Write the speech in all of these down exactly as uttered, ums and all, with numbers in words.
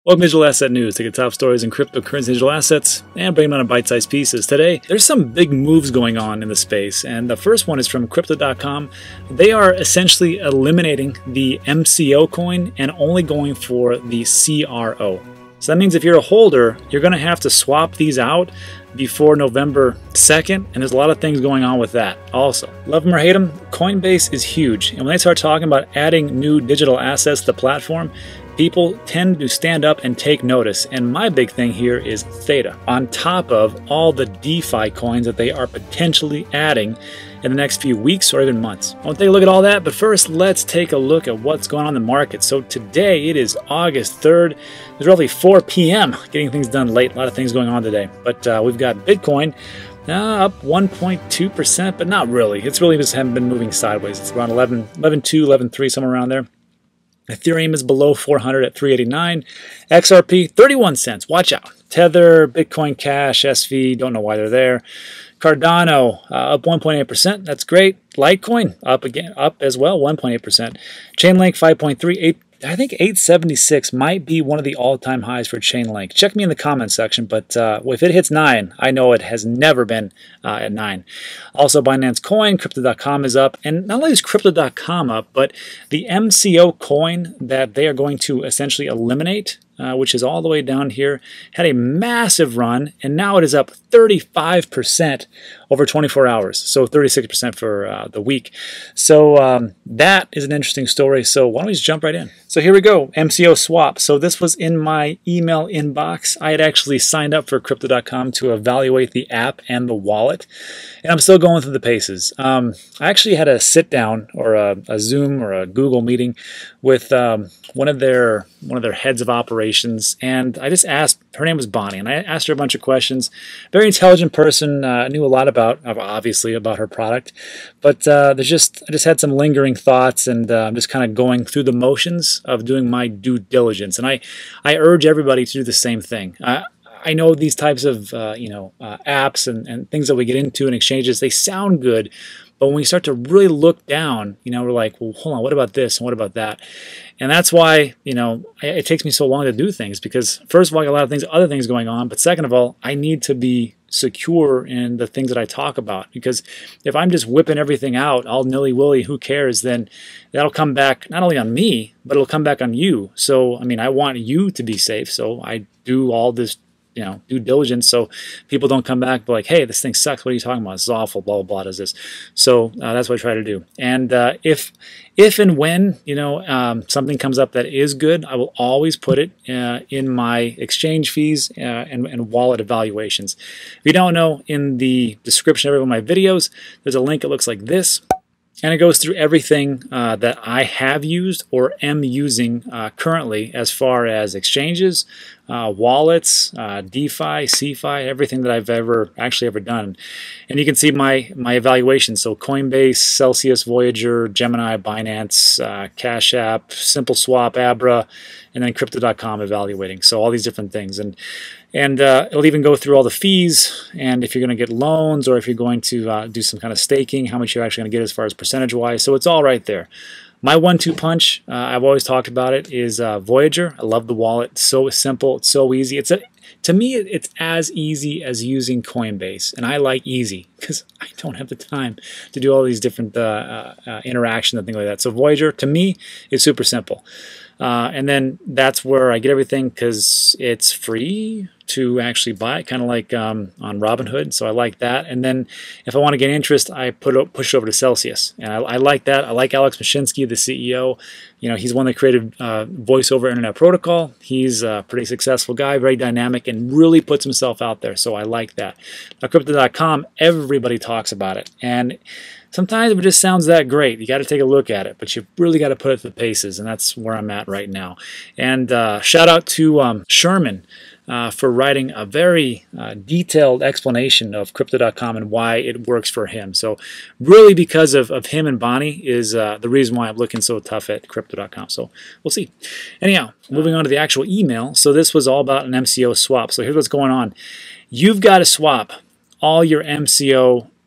Welcome to Digital Asset News. Take the top stories in cryptocurrency digital assets and break them down in bite-sized pieces. Today, there's some big moves going on in the space, and the first one is from Crypto dot com. They are essentially eliminating the M C O coin and only going for the C R O. So that means if you're a holder, you're going to have to swap these out before November second, and there's a lot of things going on with that also. Love them or hate them, Coinbase is huge, and when they start talking about adding new digital assets to the platform, people tend to stand up and take notice, and my big thing here is Theta, on top of all the DeFi coins that they are potentially adding in the next few weeks or even months. I want to take a look at all that, but first let's take a look at what's going on in the market. So today it is August third. It's roughly four P M Getting things done late. A lot of things going on today, but uh, we've got Bitcoin uh, up one point two percent, but not really. It's really just haven't been moving sideways. It's around eleven, eleven two, eleven three, somewhere around there. Ethereum is below four hundred at three eighty-nine. X R P, thirty-one cents. Watch out. Tether, Bitcoin Cash, S V, don't know why they're there. Cardano, uh, up one point eight percent. That's great. Litecoin, up again, up as well, one point eight percent. Chainlink, five point three eight. I think eight seventy-six might be one of the all-time highs for Chainlink. Check me in the comments section, but uh, if it hits nine, I know it has never been uh, at nine. Also, Binance Coin, Crypto dot com is up, and not only is Crypto dot com up, but the M C O coin that they are going to essentially eliminate, uh, which is all the way down here, had a massive run, and now it is up thirty-five percent over twenty-four hours, so thirty-six percent for uh, the week. So um, that is an interesting story, so why don't we just jump right in? So here we go, M C O swap. So this was in my email inbox. I had actually signed up for Crypto dot com to evaluate the app and the wallet, and I'm still going through the paces. Um, I actually had a sit down or a, a Zoom or a Google meeting with um, one of their one of their heads of operations, and I just asked. Her name was Bonnie, and I asked her a bunch of questions. Very intelligent person, uh, knew a lot about, obviously, about her product, but uh, there's just I just had some lingering thoughts, and uh, I'm just kind of going through the motions of doing my due diligence, and I I urge everybody to do the same thing. I, I know these types of uh, you know uh, apps and, and things that we get into in exchanges, they sound good, but when we start to really look down, you know, we're like, well, hold on, what about this and what about that? And that's why, you know, it takes me so long to do things, because first of all, I got a lot of things, other things going on, but second of all, I need to be secure in the things that I talk about, because if I'm just whipping everything out all nilly-willy, who cares, then that'll come back not only on me, but it'll come back on you. So, I mean, I want you to be safe, so I do all this, you know, due diligence, so people don't come back like, hey, this thing sucks, what are you talking about? This is awful, blah, blah, blah, does this. So uh, that's what I try to do. And uh, if if and when, you know, um, something comes up that is good, I will always put it uh, in my exchange fees uh, and, and wallet evaluations. If you don't know, in the description of every one of my videos, there's a link that looks like this. And it goes through everything uh, that I have used or am using uh, currently, as far as exchanges, uh, wallets, uh, DeFi, CeFi, everything that I've ever actually ever done. And you can see my my evaluation. So Coinbase, Celsius, Voyager, Gemini, Binance, uh, Cash App, SimpleSwap, Abra, and then Crypto dot com evaluating. So all these different things. And And uh, it'll even go through all the fees, and if you're going to get loans, or if you're going to uh, do some kind of staking, how much you're actually going to get as far as percentage-wise. So it's all right there. My one two punch, uh, I've always talked about it, is uh, Voyager. I love the wallet. It's so simple. It's so easy. It's a, to me, it's as easy as using Coinbase, and I like easy because I don't have the time to do all these different uh, uh, uh, interactions and things like that. So Voyager, to me, is super simple. Uh, and then that's where I get everything, because it's free to actually buy it, kind of like um, on Robinhood. So I like that. And then if I want to get interest, I put it, push it over to Celsius. And I, I like that. I like Alex Mashinsky, the C E O. You know, he's one that created uh, Voice over Internet Protocol. He's a pretty successful guy, very dynamic, and really puts himself out there. So I like that. Now, Crypto dot com, everybody talks about it. And sometimes it just sounds that great. You got to take a look at it, but you really got to put it to the paces, and that's where I'm at right now. And uh, shout out to um, Sherman uh, for writing a very uh, detailed explanation of Crypto dot com and why it works for him. So really, because of, of him and Bonnie is uh, the reason why I'm looking so tough at Crypto dot com. So we'll see. Anyhow, moving on to the actual email. So this was all about an M C O swap. So here's what's going on. You've got to swap all your M C O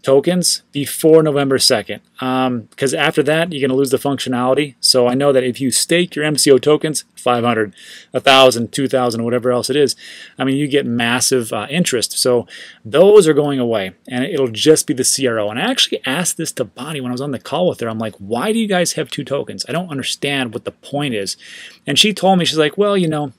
tokens before November second, because um, after that you're going to lose the functionality. So I know that if you stake your M C O tokens, five hundred, one thousand, two thousand, whatever else it is, I mean, you get massive uh, interest. So those are going away, and it'll just be the C R O. And I actually asked this to Bonnie when I was on the call with her. I'm like, why do you guys have two tokens? I don't understand what the point is. And she told me, she's like, well, you know,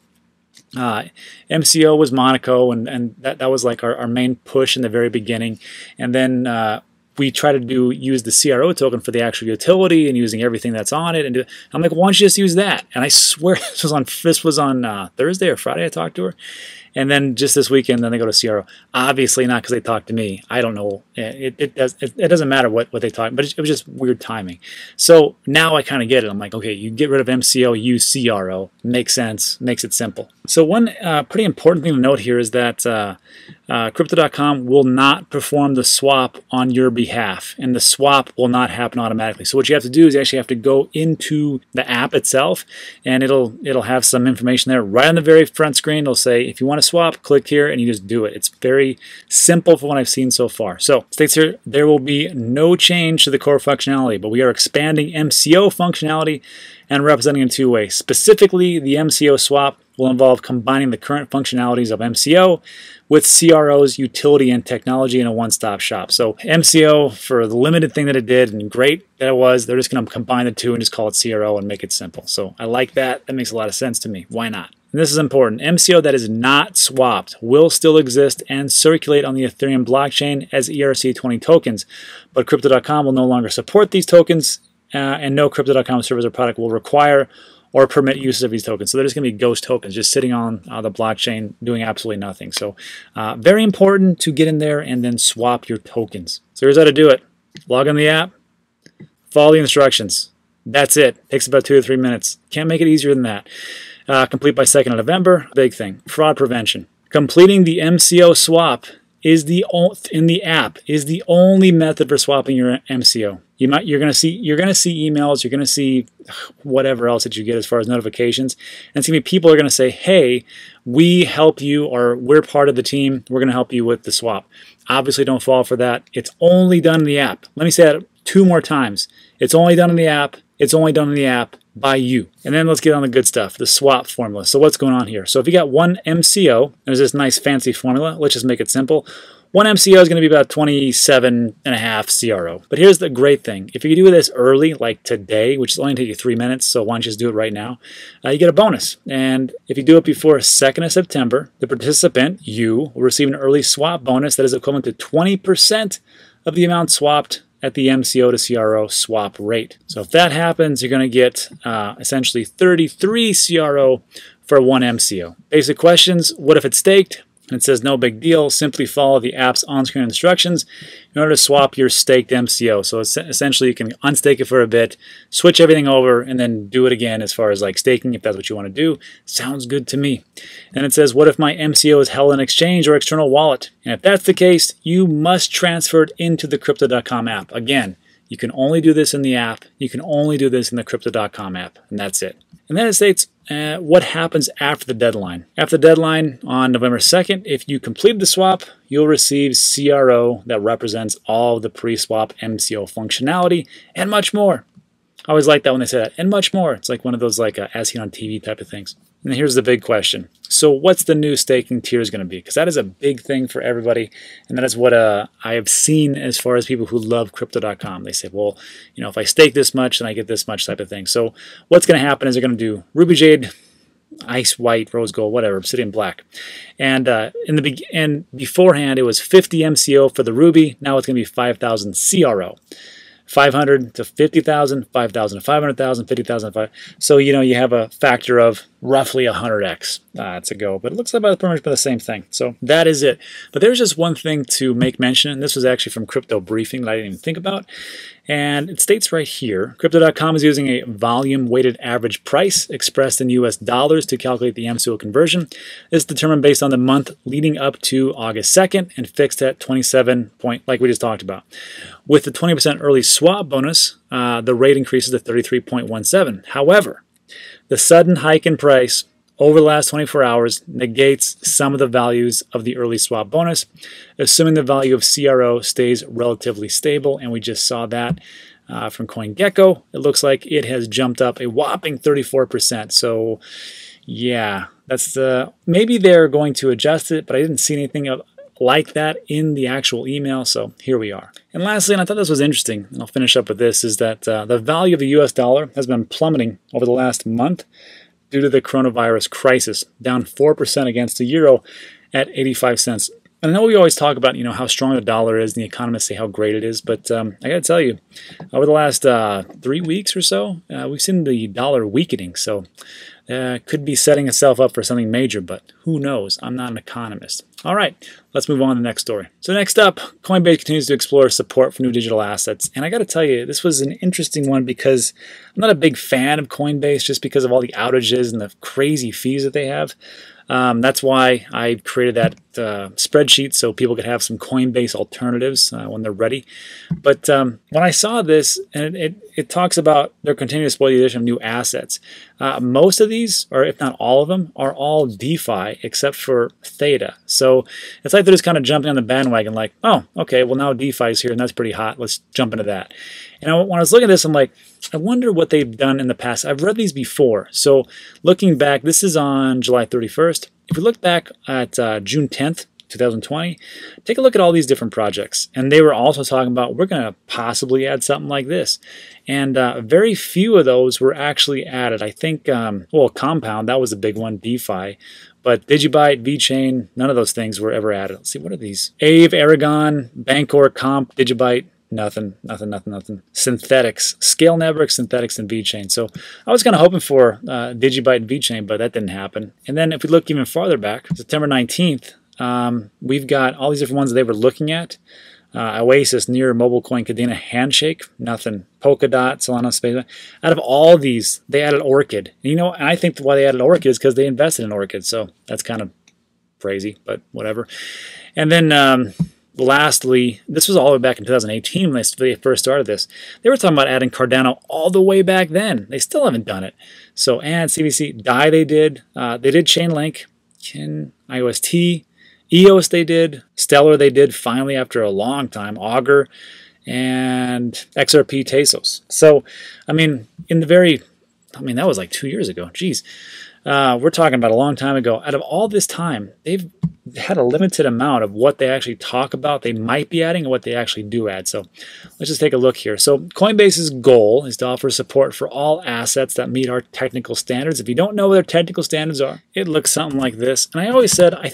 Uh, M C O was Monaco, and, and that, that was like our, our main push in the very beginning. And then uh, we try to do use the C R O token for the actual utility and using everything that's on it. And do, I'm like, why don't you just use that? And I swear this was on this was on uh, Thursday or Friday I talked to her. And then just this weekend, then they go to C R O. Obviously not because they talked to me. I don't know. It, it, does, it, it doesn't matter what, what they talk, but it, it was just weird timing. So now I kind of get it. I'm like, okay, you get rid of M C O, use C R O. Makes sense. Makes it simple. So one uh, pretty important thing to note here is that uh, uh, Crypto dot com will not perform the swap on your behalf, and the swap will not happen automatically. So what you have to do is you actually have to go into the app itself, and it'll it'll have some information there right on the very front screen. It'll say, if you want to swap, click here, and you just do it. It's very simple for what I've seen so far. So it states here, there will be no change to the core functionality, but we are expanding M C O functionality and representing in two ways. Specifically, the M C O swap will involve combining the current functionalities of M C O with C R O's utility and technology in a one-stop shop. So M C O, for the limited thing that it did, and great that it was, they're just going to combine the two and just call it C R O and make it simple. So I like that. That makes a lot of sense to me. Why not? And this is important. M C O that is not swapped will still exist and circulate on the Ethereum blockchain as E R C twenty tokens, but Crypto dot com will no longer support these tokens, uh, and no Crypto dot com service or product will require or permit use of these tokens. So they're just going to be ghost tokens, just sitting on uh, the blockchain doing absolutely nothing. So uh, very important to get in there and then swap your tokens. So here's how to do it. Log in the app, follow the instructions. That's it. Takes about two to three minutes. Can't make it easier than that. Uh, complete by second of November. Big thing. Fraud prevention. Completing the M C O swap is the in the app is the only method for swapping your M C O. You might you're gonna see you're gonna see emails, you're gonna see whatever else that you get as far as notifications, and it's gonna be people are gonna say, hey, we help you, or we're part of the team, we're gonna help you with the swap. Obviously don't fall for that. It's only done in the app. Let me say that two more times. It's only done in the app. It's only done in the app by you. And then let's get on the good stuff, the swap formula. So what's going on here? So if you got one M C O, there's this nice fancy formula. Let's just make it simple. One M C O is going to be about twenty-seven and a half C R O. But here's the great thing. If you do this early, like today, which is only take you three minutes, so why don't you just do it right now, uh, you get a bonus. And if you do it before second of September, the participant, you, will receive an early swap bonus that is equivalent to twenty percent of the amount swapped at the M C O to C R O swap rate. So if that happens, you're going to get uh, essentially thirty-three C R O for one M C O. Basic questions: what if it's staked? And it says no big deal. Simply follow the app's on-screen instructions in order to swap your staked M C O. So it's essentially you can unstake it for a bit, switch everything over, and then do it again as far as like staking if that's what you want to do. Sounds good to me. And it says, what if my M C O is held in exchange or external wallet? And if that's the case, you must transfer it into the Crypto dot com app. Again, you can only do this in the app. You can only do this in the Crypto dot com app, and that's it. And then it states uh, what happens after the deadline. After the deadline on November second, if you complete the swap, you'll receive C R O that represents all of the pre-swap M C O functionality and much more. I always like that when they say that, and much more. It's like one of those like uh, as seen on T V type of things. And here's the big question. So what's the new staking tiers going to be? Because that is a big thing for everybody. And that is what uh, I have seen as far as people who love Crypto dot com. They say, well, you know, if I stake this much, then I get this much type of thing. So what's going to happen is they're going to do Ruby Jade, Ice White, Rose Gold, whatever, Obsidian Black. And uh, in the be and beforehand, it was fifty M C O for the Ruby. Now it's going to be five thousand C R O. five hundred to fifty thousand, five thousand to five hundred thousand, fifty thousand to five. So, you know, you have a factor of roughly one hundred x uh, to go. But it looks like about pretty much the same thing. So that is it. But there's just one thing to make mention, and this was actually from Crypto Briefing that I didn't even think about. And it states right here, Crypto dot com is using a volume-weighted average price expressed in U S dollars to calculate the M C O conversion. This is determined based on the month leading up to August second and fixed at twenty-seven point, like we just talked about. With the twenty percent early swap bonus, uh, the rate increases to thirty-three point one seven. However, the sudden hike in price over the last twenty-four hours negates some of the values of the early swap bonus, assuming the value of C R O stays relatively stable, and we just saw that uh, from CoinGecko. It looks like it has jumped up a whopping thirty-four percent. So yeah, that's the, maybe they're going to adjust it, but I didn't see anything of, like that in the actual email, so here we are. And lastly, and I thought this was interesting, and I'll finish up with this, is that uh, the value of the U S dollar has been plummeting over the last month due to the coronavirus crisis, down four percent against the euro at eighty-five cents. And I know we always talk about, you know, how strong the dollar is, and the economists say how great it is, but um, I got to tell you, over the last uh, three weeks or so, uh, we've seen the dollar weakening, so uh, could be setting itself up for something major, but who knows? I'm not an economist. All right, let's move on to the next story. So next up, Coinbase continues to explore support for new digital assets. And I got to tell you, this was an interesting one because I'm not a big fan of Coinbase just because of all the outages and the crazy fees that they have. Um, that's why I created that uh, spreadsheet so people could have some Coinbase alternatives uh, when they're ready. But um, when I saw this, and it, it, it talks about they're continuing to explore the addition of new assets. Uh, most of these, or if not all of them, are all DeFi except for Theta. So it's like they're just kind of jumping on the bandwagon like, oh, okay, well now DeFi is here and that's pretty hot. Let's jump into that. And I, when I was looking at this, I'm like, I wonder what they've done in the past. I've read these before. So looking back, this is on July thirty-first. If we look back at uh, June tenth, two thousand twenty, take a look at all these different projects. And they were also talking about, we're going to possibly add something like this. And uh, very few of those were actually added. I think, um, well, Compound, that was a big one, DeFi. But Digibyte, VeChain, none of those things were ever added. Let's see, what are these? Aave, Aragon, Bancor, Comp, Digibyte. Nothing, nothing, nothing, nothing. Synthetics, Scale Network, Synthetics, and VeChain. So I was kind of hoping for uh, Digibyte and VeChain, but that didn't happen. And then if we look even farther back, September nineteenth, um, we've got all these different ones that they were looking at. Uh, Oasis, Near, MobileCoin, Cadena, Handshake, nothing. Polkadot, Solana, Space. Out of all these, they added Orchid. And you know, and I think why they added Orchid is because they invested in Orchid. So that's kind of crazy, but whatever. And then um, lastly, this was all the way back in two thousand eighteen when they first started this. They were talking about adding Cardano all the way back then. They still haven't done it. So, and C B C, D A I they did. Uh, they did Chainlink, Kin, I O S T, E O S they did, Stellar they did finally after a long time, Augur, and X R P Tezos. So, I mean, in the very, I mean, that was like two years ago. Jeez. Uh, we're talking about a long time ago. Out of all this time, they've had a limited amount of what they actually talk about they might be adding and what they actually do add. So let's just take a look here. So Coinbase's goal is to offer support for all assets that meet our technical standards. If you don't know what their technical standards are, it looks something like this. And I always said, I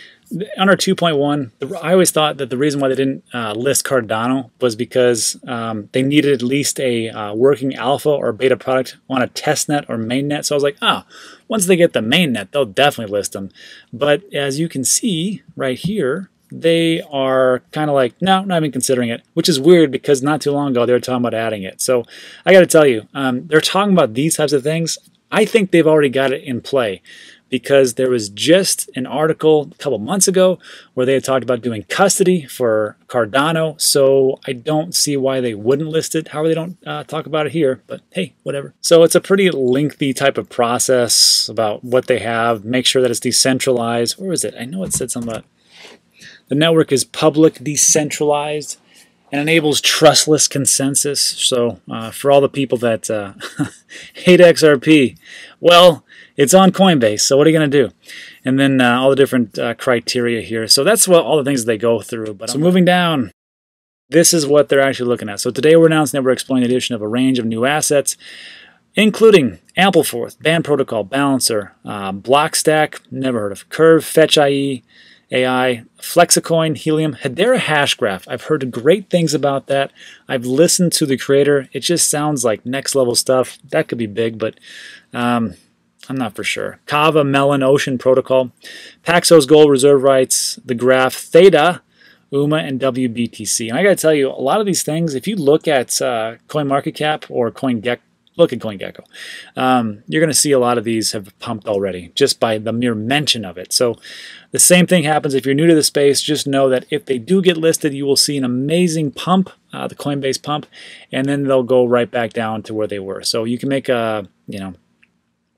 under two point one, I always thought that the reason why they didn't uh, list Cardano was because um, they needed at least a uh, working alpha or beta product on a testnet or mainnet. So I was like, oh, once they get the mainnet, they'll definitely list them. But as you can see right here, they are kind of like, no, not even considering it, which is weird because not too long ago they were talking about adding it. So I got to tell you, um, they're talking about these types of things. I think they've already got it in play, because there was just an article a couple months ago where they had talked about doing custody for Cardano, so I don't see why they wouldn't list it. However, they don't uh, talk about it here, but hey, whatever. So it's a pretty lengthy type of process about what they have, make sure that it's decentralized. Where is it? I know it said something about the network is public, decentralized, and enables trustless consensus. So uh, for all the people that uh, hate X R P, well, it's on Coinbase, so what are you going to do? And then uh, all the different uh, criteria here. So that's what all the things that they go through. But so moving down, this is what they're actually looking at. So today we're announcing that we're exploring the addition of a range of new assets, including Ampleforth, Band Protocol, Balancer, uh, Blockstack, never heard of, Curve, Fetch dot I E, A I, Flexicoin, Helium, Hedera Hashgraph. I've heard great things about that. I've listened to the creator. It just sounds like next level stuff. That could be big, but um, I'm not for sure. Kava, Melon, Ocean Protocol, Paxos Gold Reserve Rights, The Graph, Theta, U M A, and W B T C. And I got to tell you, a lot of these things, if you look at uh, CoinMarketCap or CoinGecko, look at CoinGecko, um, you're going to see a lot of these have pumped already just by the mere mention of it. So the same thing happens if you're new to the space. Just know that if they do get listed, you will see an amazing pump, uh, the Coinbase pump, and then they'll go right back down to where they were. So you can make a, you know,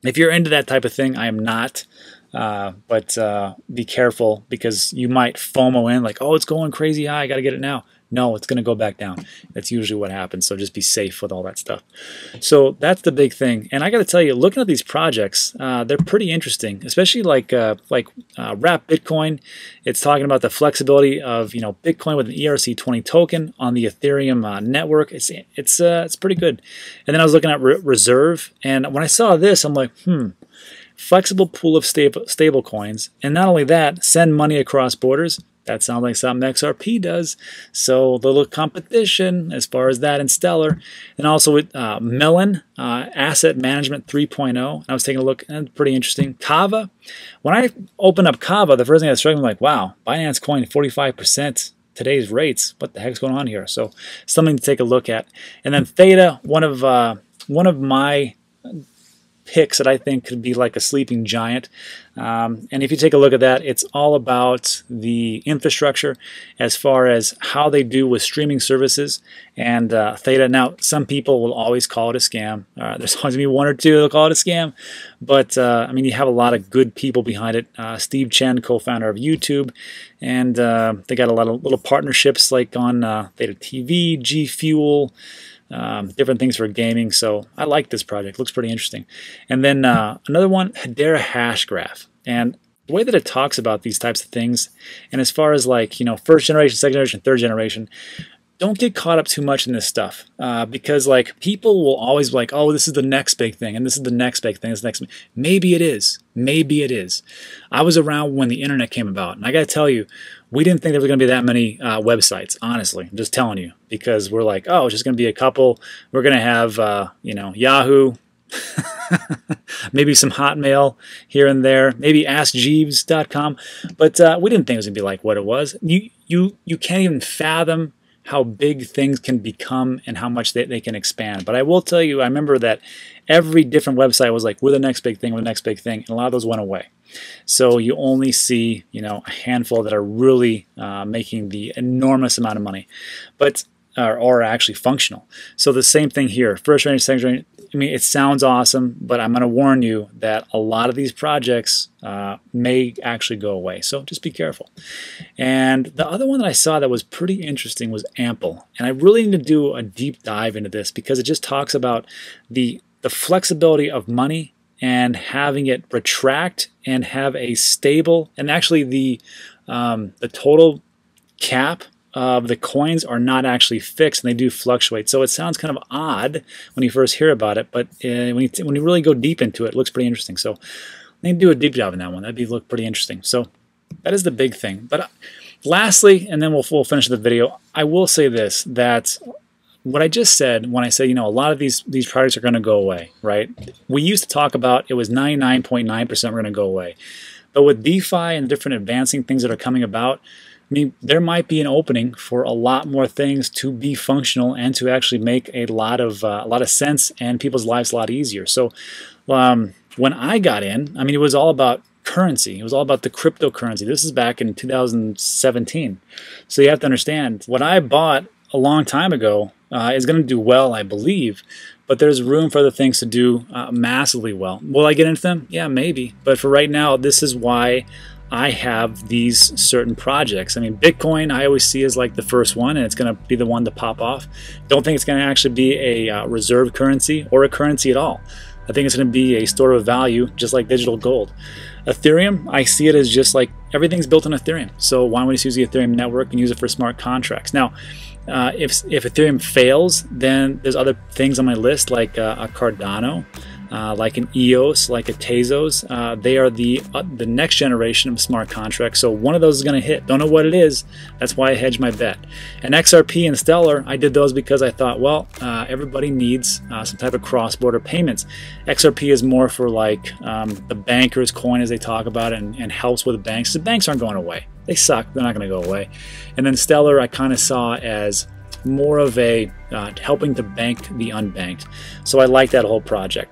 If you're into that type of thing, I am not. Uh, but uh, be careful, because you might FOMO in, like, oh, it's going crazy high, I got to get it now. No, it's going to go back down. That's usually what happens. So just be safe with all that stuff. So that's the big thing. And I got to tell you, looking at these projects, uh, they're pretty interesting, especially like uh, like uh, Wrap Bitcoin. It's talking about the flexibility of, you know, Bitcoin with an E R C twenty token on the Ethereum uh, network. It's it's uh, it's pretty good. And then I was looking at Re Reserve, and when I saw this, I'm like, hmm. Flexible pool of stable, stable coins, and not only that, send money across borders. That sounds like something X R P does. So a little competition as far as that in Stellar. And also with uh, Melon, uh, Asset Management three point oh. I was taking a look, and it's pretty interesting. Kava. When I opened up Kava, the first thing I was struggling like, wow, Binance Coin forty-five percent. Today's rates. What the heck's going on here? So something to take a look at. And then Theta, one of uh, one of my picks that I think could be like a sleeping giant. Um, and if you take a look at that, it's all about the infrastructure as far as how they do with streaming services and uh, Theta. Now, some people will always call it a scam. Uh, there's always going to be one or two that'll call it a scam. But, uh, I mean, you have a lot of good people behind it. Uh, Steve Chen, co-founder of YouTube. And uh, they got a lot of little partnerships like on uh, Theta T V, G Fuel, Um, different things for gaming. So I like this project. Looks pretty interesting. And then uh, another one, Hedera Hashgraph. And the way that it talks about these types of things, and as far as like, you know, first generation, second generation, third generation, don't get caught up too much in this stuff, uh, because like people will always be like, oh, this is the next big thing, and this is the next big thing, this is the next. Maybe it is. Maybe it is. I was around when the internet came about, and I got to tell you, we didn't think there was going to be that many uh, websites, honestly. I'm just telling you, because we're like, oh, it's just going to be a couple. We're going to have, uh, you know, Yahoo, maybe some Hotmail here and there, maybe Ask Jeeves dot com. But uh, we didn't think it was going to be like what it was. You, you, you can't even fathom how big things can become and how much they, they can expand. But I will tell you, I remember that every different website was like, we're the next big thing, we're the next big thing. And a lot of those went away. So you only see, you know, a handful that are really uh, making the enormous amount of money, but are, are actually functional. So the same thing here, first range, second range. I mean, it sounds awesome, but I'm going to warn you that a lot of these projects uh, may actually go away. So just be careful. And the other one that I saw that was pretty interesting was Ample. And I really need to do a deep dive into this because it just talks about the, the flexibility of money and having it retract and have a stable, and actually the, um, the total cap of the coins are not actually fixed, and they do fluctuate. So it sounds kind of odd when you first hear about it, but uh, when, you when you really go deep into it, it looks pretty interesting. So I need to do a deep dive in that one. That'd be look pretty interesting. So that is the big thing. But uh, lastly, and then we'll, we'll finish the video, I will say this, that what I just said when I said, you know, a lot of these, these products are going to go away, right? We used to talk about it was ninety-nine point nine percent were going to go away. But with DeFi and different advancing things that are coming about, I mean, there might be an opening for a lot more things to be functional and to actually make a lot of uh, a lot of sense and people's lives a lot easier. So um, when I got in, I mean, it was all about currency. It was all about the cryptocurrency. This is back in two thousand seventeen. So you have to understand, what I bought a long time ago uh, is going to do well, I believe. But there's room for other things to do uh, massively well. Will I get into them? Yeah, maybe. But for right now, this is why I have these certain projects. I mean, Bitcoin I always see as like the first one, and it's going to be the one to pop off. Don't think it's going to actually be a uh, reserve currency or a currency at all. I think it's going to be a store of value, just like digital gold. Ethereum, I see it as just like everything's built on Ethereum. So why don't we just use the Ethereum network and use it for smart contracts? Now, uh, if, if Ethereum fails, then there's other things on my list like uh, a Cardano, Uh, like an E O S, like a Tezos. Uh, they are the uh, the next generation of smart contracts. So one of those is going to hit. Don't know what it is. That's why I hedged my bet. And X R P and Stellar, I did those because I thought, well, uh, everybody needs uh, some type of cross-border payments. X R P is more for like um, the banker's coin, as they talk about it, and, and helps with banks. The banks aren't going away. They suck. They're not going to go away. And then Stellar, I kind of saw as more of a uh, helping to bank the unbanked. So I like that whole project.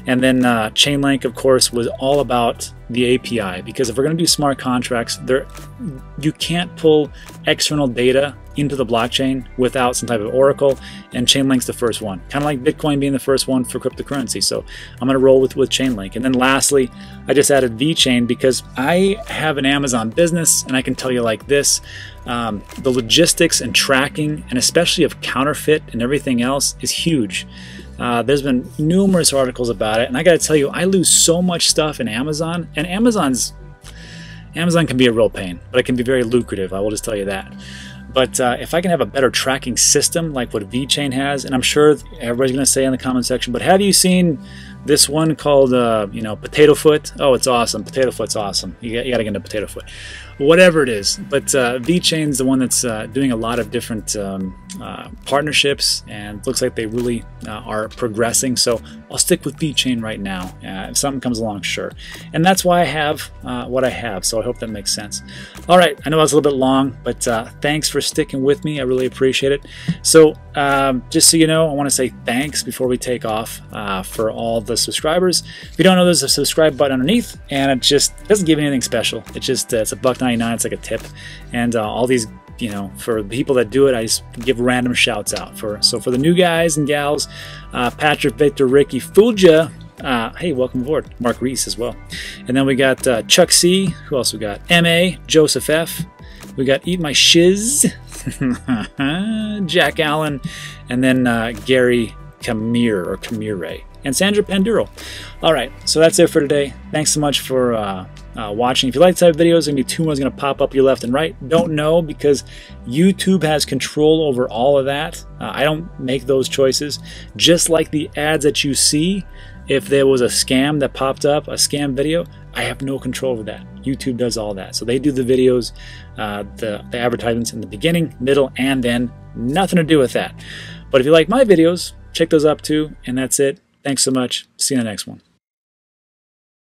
And then uh, Chainlink, of course, was all about the A P I, because if we're going to do smart contracts, there you can't pull external data into the blockchain without some type of oracle, and Chainlink's the first one, kind of like Bitcoin being the first one for cryptocurrency. So I'm going to roll with with Chainlink. And then lastly, I just added VeChain because I have an Amazon business, and I can tell you like this, um, the logistics and tracking, and especially of counterfeit and everything else, is huge. Uh, there's been numerous articles about it, and I got to tell you, I lose so much stuff in Amazon, and Amazon's Amazon can be a real pain, but it can be very lucrative. I will just tell you that. But uh, if I can have a better tracking system like what VeChain has, and I'm sure everybody's going to say in the comment section, but have you seen this one called, uh, you know, Potato Foot? Oh, it's awesome. Potato Foot's awesome. You got, you got to get into Potato Foot. Whatever it is. But uh, VeChain's the one that's uh, doing a lot of different um, uh, partnerships, and looks like they really uh, are progressing. So I'll stick with VeChain right now. Uh, if something comes along, sure. And that's why I have uh, what I have. So I hope that makes sense. All right. I know that was a little bit long, but uh, thanks for sticking with me. I really appreciate it. So um, just so you know, I want to say thanks before we take off uh, for all the subscribers. If you don't know, there's a subscribe button underneath, and it just doesn't give you anything special. It just uh, it's a buck ninety-nine. It's like a tip, and uh, all these, you know, for the people that do it, I just give random shouts out. For so for the new guys and gals, uh, Patrick, Victor, Ricky, Fuja. Uh, hey, welcome aboard. Mark Reese as well. And then we got uh, Chuck C. Who else we got? M A. Joseph F. We got Eat My Shiz. Jack Allen. And then uh, Gary Camire or Camire. And Sandra Panduro. All right, so that's it for today. Thanks so much for uh, uh, watching. If you like this type of videos, there's going to be two ones going to pop up your left and right. Don't know, because YouTube has control over all of that. Uh, I don't make those choices. Just like the ads that you see, if there was a scam that popped up, a scam video, I have no control over that. YouTube does all that. So they do the videos, uh, the, the advertisements in the beginning, middle, and then nothing to do with that. But if you like my videos, check those up too. And that's it. Thanks so much. See you in the next one.